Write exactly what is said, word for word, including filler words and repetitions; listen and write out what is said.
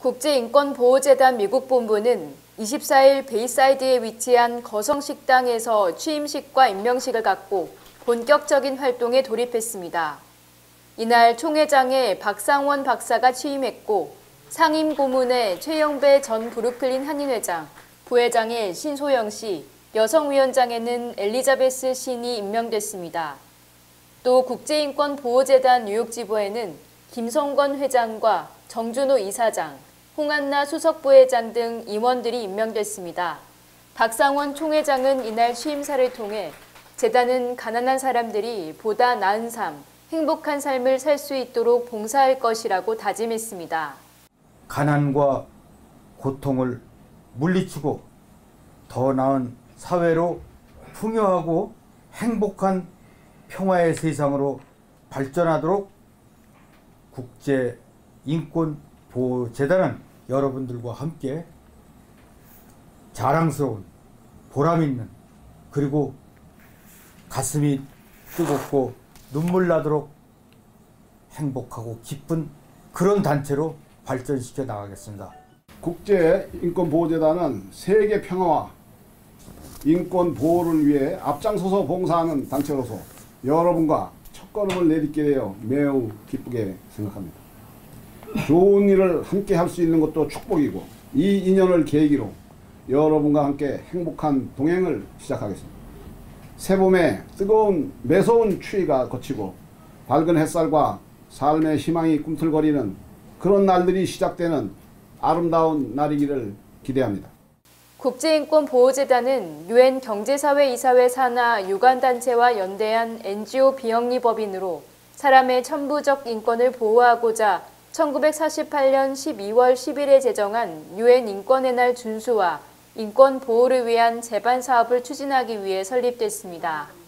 국제인권보호재단 미국본부는 이십사일 베이사이드에 위치한 거성식당에서 취임식과 임명식을 갖고 본격적인 활동에 돌입했습니다. 이날 총회장에 박상원 박사가 취임했고 상임고문에 최영배 전 브루클린 한인회장, 부회장에 신소영 씨, 여성위원장에는 엘리자베스 신이 임명됐습니다. 또 국제인권보호재단 뉴욕지부에는 김성건 회장과 정준호 이사장, 홍한나 수석부회장 등 임원들이 임명됐습니다. 박상원 총회장은 이날 취임사를 통해 재단은 가난한 사람들이 보다 나은 삶, 행복한 삶을 살 수 있도록 봉사할 것이라고 다짐했습니다. 가난과 고통을 물리치고 더 나은 사회로 풍요하고 행복한 평화의 세상으로 발전하도록 국제인권보호재단은 여러분들과 함께 자랑스러운, 보람있는, 그리고 가슴이 뜨겁고 눈물 나도록 행복하고 기쁜 그런 단체로 발전시켜 나가겠습니다. 국제인권보호재단은 세계 평화와 인권 보호를 위해 앞장서서 봉사하는 단체로서 여러분과 첫걸음을 내딛게 되어 매우 기쁘게 생각합니다. 좋은 일을 함께 할 수 있는 것도 축복이고 이 인연을 계기로 여러분과 함께 행복한 동행을 시작하겠습니다. 새봄에 뜨거운 매서운 추위가 거치고 밝은 햇살과 삶의 희망이 꿈틀거리는 그런 날들이 시작되는 아름다운 날이기를 기대합니다. 국제인권보호재단은 유엔 경제사회이사회 산하 유관단체와 연대한 엔지오 비영리법인으로 사람의 천부적 인권을 보호하고자 천구백사십팔년 십이월 십일에 제정한 유엔 인권의 날 준수와 인권 보호를 위한 제반 사업을 추진하기 위해 설립됐습니다.